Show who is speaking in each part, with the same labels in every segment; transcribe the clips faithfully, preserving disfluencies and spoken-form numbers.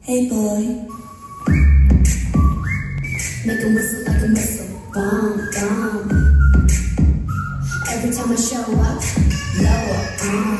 Speaker 1: Hey boy, make a whistle like a missile, bomb, bomb. Every time I show up, lower, uh.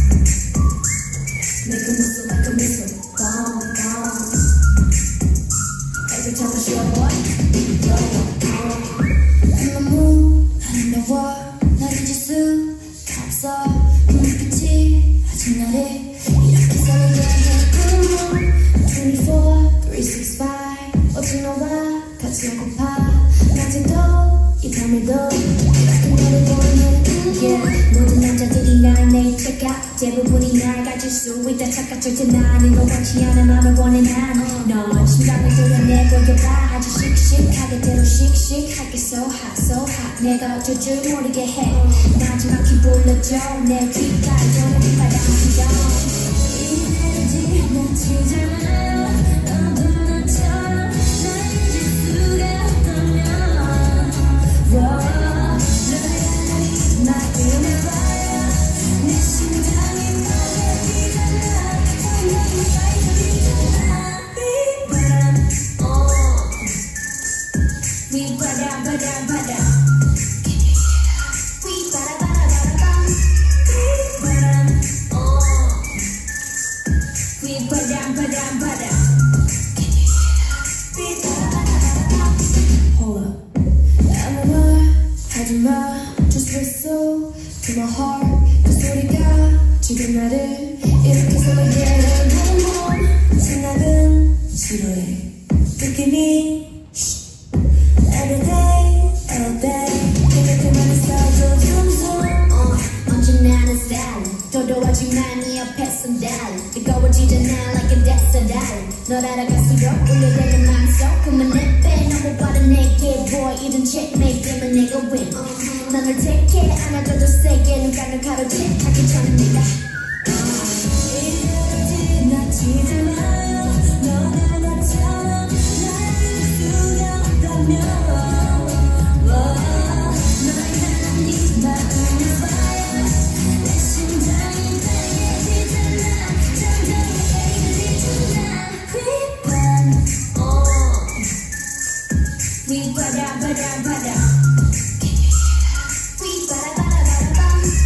Speaker 1: Make a whistle like a missile, bomb, bomb. Every time I show up, lower, uh. I'm the moon, I'm the war, 나를 지수, 감싸, 눈빛이 아직 나를 이렇게 설레게 해. twenty-four, three sixty-five 오직 너와 같이 하고파 낮에도 이 밤에도 이렇게 너를 보는 yeah. 모든 남자들이 날 매일 check out 대부분이 날 가질 수 있다 착각할 때 나는 너 원치 않은 맘을 원해 난넌 심장을 도려내고 여봐 아주 씩씩하게 대로 씩씩하게 so hot so hot 내가 어쩔 줄 모르게 해 마지막히 불러줘 내 귓가에 도는 바람이여 이 멜로디 멈추잖아 Just whistle to my heart 그 소리가 지금 나를 이렇게 설레게 해 생각은 싫어해 느낌이 Every day, all day 생각해만 있어도 zoom zoom uh, 언제나 는 style 도도하지만 네 옆에선 달리 뜨거워지잖아 like a desert 널 알아갈수록 울려대는 맘속 그만 내빼 너무 빠른 내게 boy 이런 checkmate 때문에 내가 win 넌 널 take care 안아줘도 세게 눈 감는 가로채하기 전에 내가 이 멜로디 나치잖아요 너가 나처럼 날 잊을 수가 없다면 너의 하나님 마음을 봐요 내 심장이 빨개지잖아 점점 해지잖아 휘반 휘바람 바람 바람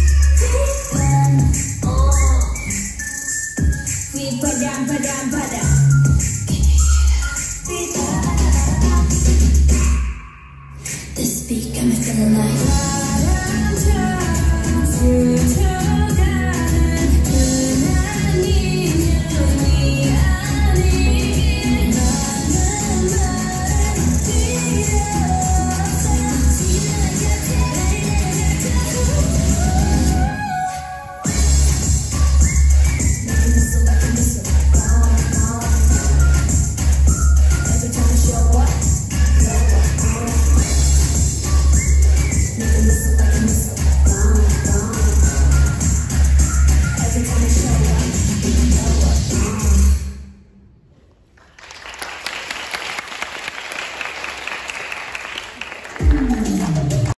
Speaker 1: Padam, padam, padam.